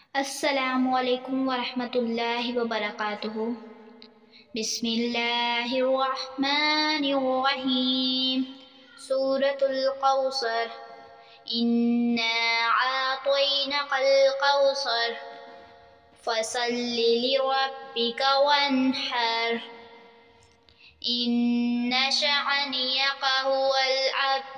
अस्सलामुअलैकुम वरहमतुल्लाहि वबरकातुहू। बिस्मिल्लाहिर्रहमानिर्रहीम। सूरतुल कौसर। इन्ना आतैनाकल कौसर फसल्लि लिरब्बिका वन्हर। इन्ना शअनियका हुवल